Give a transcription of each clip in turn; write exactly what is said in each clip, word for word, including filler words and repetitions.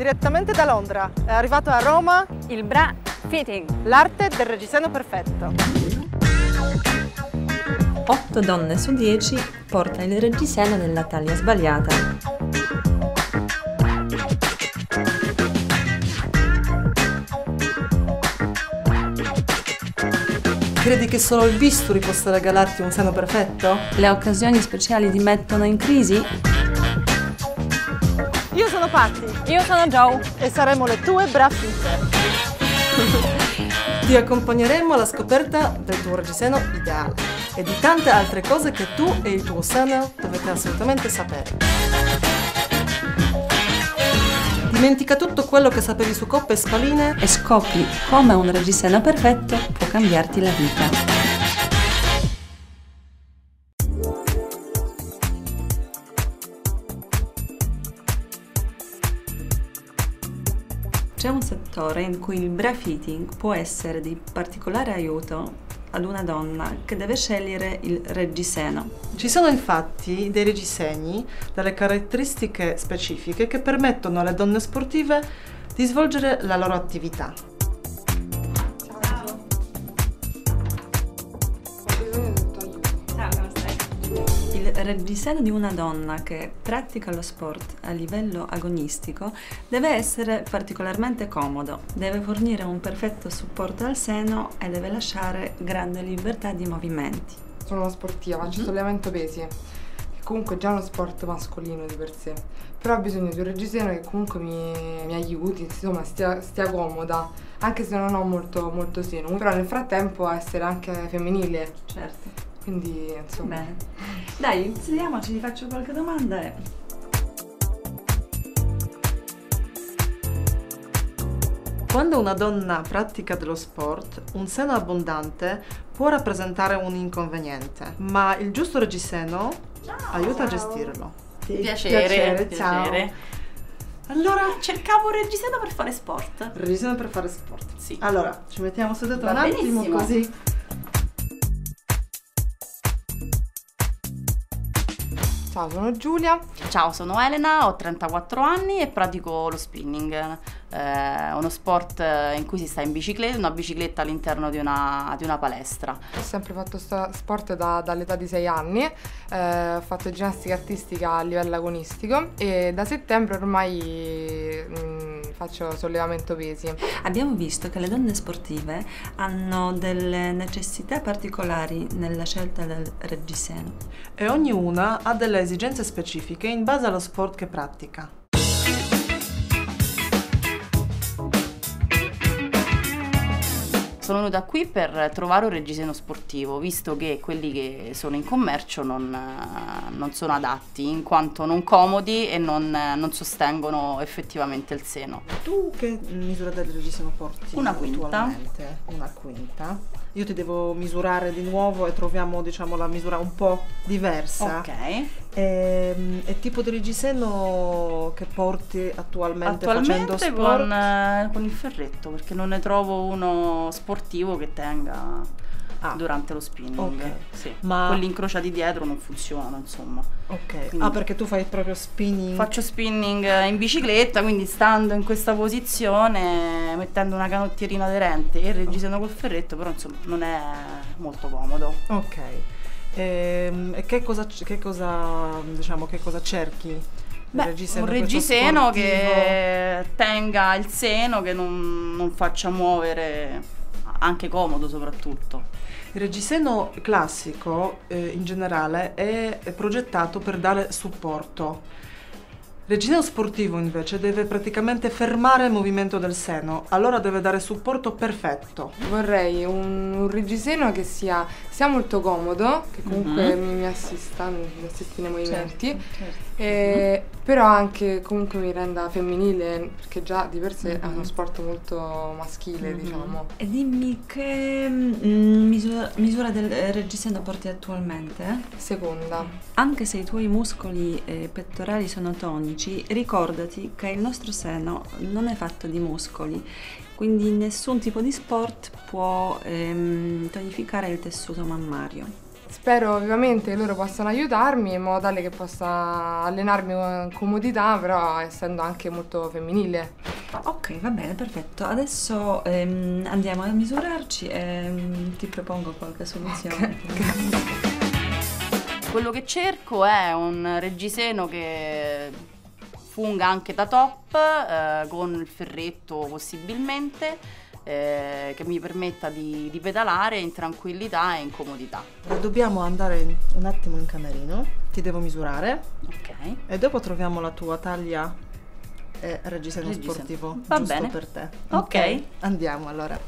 direttamente da Londra. È arrivato a Roma il bra fitting, l'arte del reggiseno perfetto. otto donne su dieci porta il reggiseno nella taglia sbagliata. Credi che solo il bisturi possa regalarti un seno perfetto? Le occasioni speciali ti mettono in crisi? Io sono Patti. io sono Joe E saremo le tue bra fitter. Ti accompagneremo alla scoperta del tuo reggiseno ideale e di tante altre cose che tu e il tuo seno dovete assolutamente sapere. Dimentica tutto quello che sapevi su coppe e spaline E scopri come un reggiseno perfetto può cambiarti la vita. C'è un settore in cui il bra fitting può essere di particolare aiuto ad una donna che deve scegliere il reggiseno. Ci sono infatti dei reggiseni dalle caratteristiche specifiche che permettono alle donne sportive di svolgere la loro attività. Il reggiseno di una donna che pratica lo sport a livello agonistico deve essere particolarmente comodo, deve fornire un perfetto supporto al seno e deve lasciare grande libertà di movimenti. Sono una sportiva, faccio Mm-hmm. sollevamento pesi, che comunque è già uno sport mascolino di per sé, però ho bisogno di un reggiseno che comunque mi, mi aiuti, insomma stia, stia comoda, anche se non ho molto, molto seno, però nel frattempo essere anche femminile, Certo. quindi insomma. Bene. Dai, inseriamoci, ti faccio qualche domanda e... Quando una donna pratica dello sport, un seno abbondante può rappresentare un inconveniente, ma il giusto reggiseno aiuta a gestirlo. piacere, Piacere, ciao. piacere. Allora, Cercavo un reggiseno per fare sport. reggiseno per fare sport. Sì. Allora, ci mettiamo sedete Va un attimo benissimo. così. Ciao, sono Giulia. Ciao, sono Elena, ho trentaquattro anni e pratico lo spinning, eh, uno sport in cui si sta in bicicletta, una bicicletta all'interno di una, di una palestra. Ho sempre fatto sta- sport da- dall'età di sei anni, eh, ho fatto ginnastica artistica a livello agonistico e da settembre ormai mm, faccio sollevamento pesi. Abbiamo visto che le donne sportive hanno delle necessità particolari nella scelta del reggiseno. E ognuna ha delle esigenze specifiche in base allo sport che pratica. Sono venuta qui per trovare un reggiseno sportivo, visto che quelli che sono in commercio non, eh, non sono adatti, in quanto non comodi e non, non sostengono effettivamente il seno. Tu che misura del reggiseno porti? Una quinta. attualmente? Una quinta. Io ti devo misurare di nuovo e troviamo, diciamo, la misura un po' diversa. Ok. E, e tipo di reggiseno che porti attualmente, facendo Attualmente sport? con, eh, con il ferretto, perché non ne trovo uno sportivo che tenga Ah, durante lo spinning. ok. Sì. Ma- Quelli incrociati dietro non funzionano, insomma. ok. Quindi- Ah, perché tu fai proprio spinning? Faccio spinning in bicicletta, quindi stando in questa posizione, mettendo una canottierina aderente e il reggiseno col ferretto, però insomma non è molto comodo. Ok. Ehm, E che cosa, che cosa, diciamo, che cosa cerchi? Il Beh, reggiseno, un questo reggiseno sportivo? che tenga il seno, che non, non faccia muovere, anche comodo soprattutto. Il reggiseno classico, eh, in generale, è, è progettato per dare supporto. Il reggiseno sportivo, invece, deve praticamente fermare il movimento del seno, allora deve dare supporto perfetto. Vorrei un, un reggiseno che sia, sia molto comodo, che comunque Mhm. mi, mi assista, mi assisti nei movimenti, Certo. e- però anche comunque mi renda femminile, perché già di per sé è Mhm. uno sport molto maschile, Mhm. diciamo. E dimmi che mm, misura, misura del reggiseno porti attualmente? Seconda. Anche se i tuoi muscoli eh, pettorali sono tonici, ricordati che il nostro seno non è fatto di muscoli, quindi nessun tipo di sport può ehm, tonificare il tessuto mammario. spero vivamente che loro possano aiutarmi in modo tale che possa allenarmi con comodità, però essendo anche molto femminile. Ok, va bene, perfetto. Adesso ehm, andiamo a misurarci e mm, ti propongo qualche soluzione. Okay. Quello che cerco è un reggiseno che funga anche da top, eh, con il ferretto possibilmente, eh, che mi permetta di, di pedalare in tranquillità e in comodità. Dobbiamo andare un attimo in camerino, ti devo misurare. Ok. E dopo troviamo la tua taglia e reggiseno Reggiseno. sportivo. Va giusto bene. per te. Ok. Andiamo allora.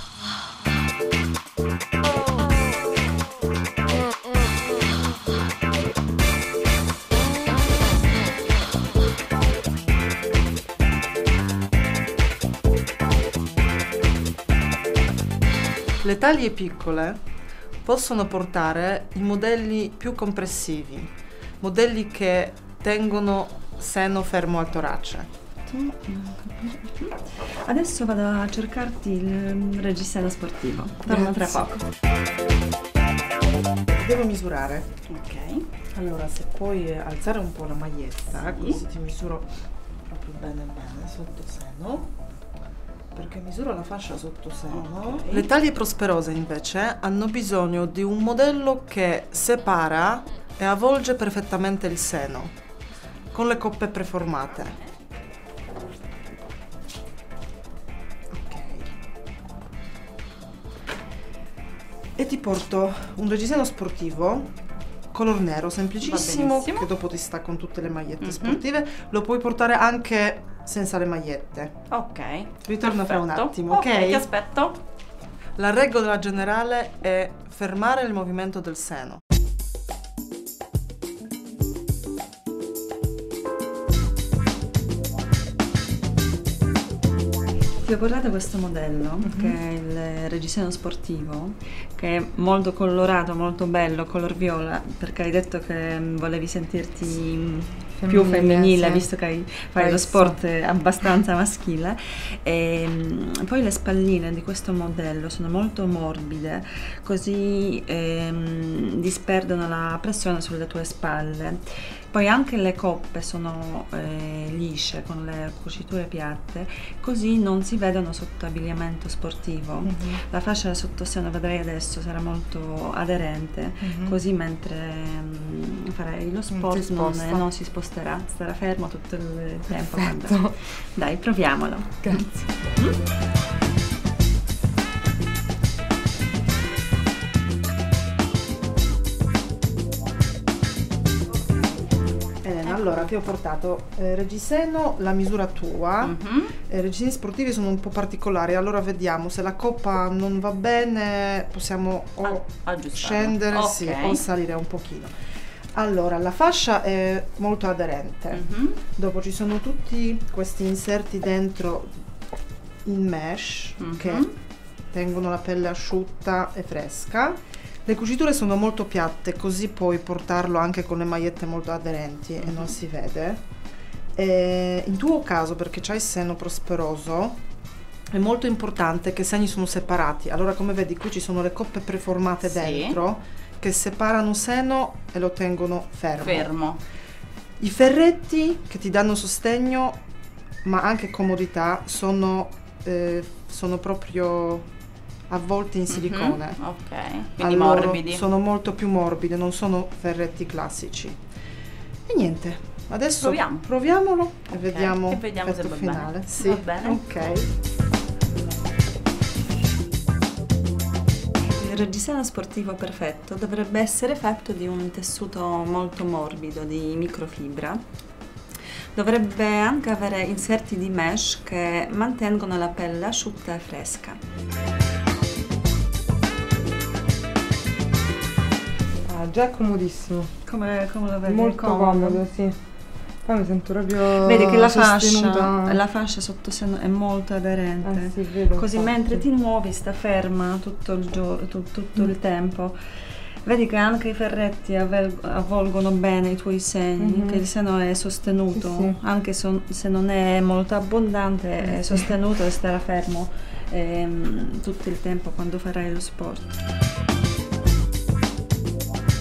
Le taglie piccole possono portare i modelli più compressivi, modelli che tengono seno fermo al torace. Adesso vado a cercarti il reggiseno sportivo. Torno tra Grazie. poco. Devo misurare. Ok. Allora, se puoi alzare un po' la maglietta, Sì. così ti misuro proprio bene bene sotto seno. Perché misuro la fascia sotto seno. Ok. Le taglie prosperose invece hanno bisogno di un modello che separa e avvolge perfettamente il seno con le coppe preformate. Ok. E ti porto un reggiseno sportivo color nero, semplicissimo, benissimo. che dopo ti sta con tutte le magliette Mhm. sportive. Lo puoi portare anche senza le magliette. Ok. Ritorno fra un Perfetto. attimo, ok? Ti aspetto. La regola generale è fermare il movimento del seno. Ti ho portato questo modello, Mhm. che è il reggiseno sportivo, che è molto colorato, molto bello, color viola, perché hai detto che mm, volevi sentirti mm, più Femminile, femminile, sì. visto che hai- fai lo Questo. sport abbastanza maschile. E, mm, poi le spalline di questo modello sono molto morbide, così ehm, disperdono la pressione sulle tue spalle. Poi anche le coppe sono eh, lisce, con le cuciture piatte, così non si vedono sotto abbigliamento sportivo. La fascia sottoseno, vedrai adesso, sarà molto aderente, Mhm. così mentre mm, farai lo sport si non, sposta. non si sposterà, starà fermo tutto il tempo. quando- Perfetto. Dai, proviamolo. Grazie. Elena, allora ti ho portato eh, reggiseno, la misura tua. Mhm. I reggiseni sportivi sono un po' particolari, allora vediamo se la coppa non va bene, possiamo o Ah, aggiustarlo. scendere Ok. sì, o salire un pochino. Allora, la fascia è molto aderente. Mhm. Dopo ci sono tutti questi inserti dentro in mesh Mhm. che tengono la pelle asciutta e fresca. Le cuciture sono molto piatte, così puoi portarlo anche con le magliette molto aderenti e non si vede. E in tuo caso, perché c'hai il seno prosperoso, è molto importante che i seni sono separati. Allora, come vedi, qui ci sono le coppe preformate Sì. dentro che separano seno e lo tengono fermo. Fermo. I ferretti che ti danno sostegno, ma anche comodità, sono, eh, sono proprio avvolti in silicone. Mhm. Ok. Quindi Allora, morbidi. sono molto più morbidi, non sono ferretti classici. E niente, adesso Proviamo. proviamolo e Ok, vediamo e vediamo se l'effetto va bene. finale. Sì, Va bene. ok. Il reggiseno sportivo perfetto dovrebbe essere fatto di un tessuto molto morbido, di microfibra. Dovrebbe anche avere inserti di mesh che mantengono la pelle asciutta e fresca. Ah, già è comodissimo. Come, come lo vedi? Molto comodo, sì. Poi mi sento proprio Vedi che la sostenuta. fascia, la fascia sottoseno è molto aderente. Eh sì, vedo, Così infatti. mentre ti muovi sta ferma tutto il, gio- tu- tutto il tempo. Vedi che anche i ferretti avvel- avvolgono bene i tuoi seni, Mhm. che il seno è sostenuto, Sì, sì. anche so- se non è molto abbondante, Eh è sì. sostenuto e starà fermo ehm, tutto il tempo quando farai lo sport.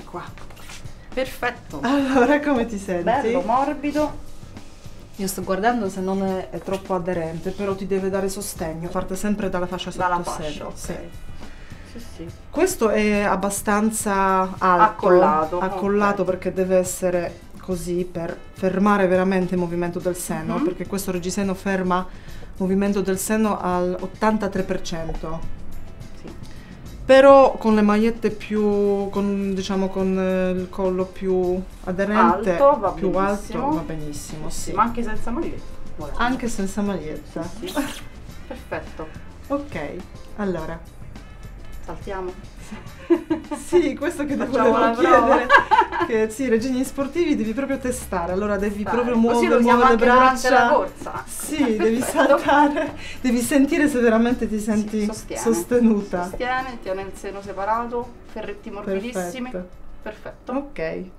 qua. Perfetto. Allora, come ti senti? Bello, morbido. Io sto guardando se non è, è troppo aderente, però ti deve dare sostegno. Parte sempre dalla fascia Dalla sottosede. fascia, ok. Sì. Sì, sì. Questo è abbastanza alto, Accollato, accollato ok. perché deve essere così per fermare veramente il movimento del seno, Mhm. perché questo reggiseno ferma il movimento del seno all'ottantatré per cento. Sì. Però con le magliette più, con, diciamo con eh, il collo più aderente, Alto, va più benissimo. alto, va benissimo, sì. Sì, ma anche senza maglietta. Volendo. Anche senza maglietta. Sì. Perfetto. Ok, allora. Saltiamo. Sì, questo che ti Facciamo volevo la prova. chiedere. Che sì, regini sportivi devi proprio testare, allora devi Dai, proprio così muovere, lo usiamo muovere le anche durante braccia. la corsa. Sì, devi Perfetto. saltare, devi sentire se veramente ti senti Sì, sostiene. sostenuta. Sostiene, tiene il seno separato, ferretti morbidissimi. Perfetto. Perfetto. Ok.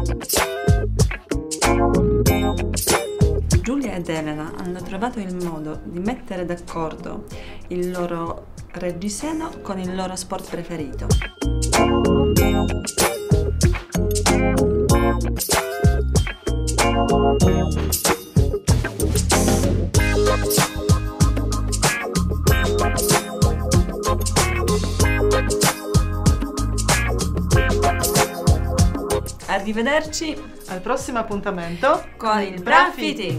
Giulia ed Elena hanno trovato il modo di mettere d'accordo il loro reggiseno con il loro sport preferito. Arrivederci Al prossimo appuntamento con il Bra Fitting!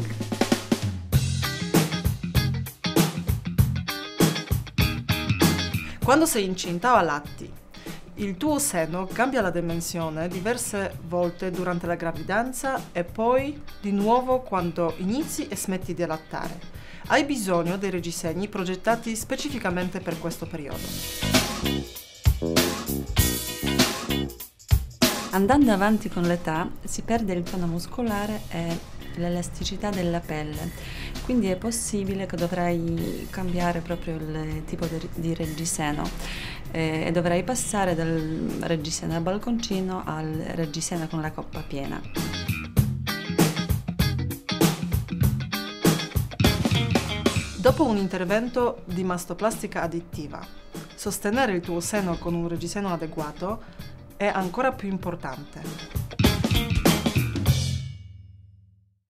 Quando sei incinta o allatti, il tuo seno cambia la dimensione diverse volte durante la gravidanza e poi di nuovo quando inizi e smetti di allattare. Hai bisogno dei reggiseni progettati specificamente per questo periodo. Andando avanti con l'età si perde il tono muscolare e l'elasticità della pelle, quindi è possibile che dovrai cambiare proprio il tipo di, di reggiseno eh, e dovrai passare dal reggiseno a balconcino al reggiseno con la coppa piena. Dopo un intervento di mastoplastica additiva, sostenere il tuo seno con un reggiseno adeguato è ancora più importante.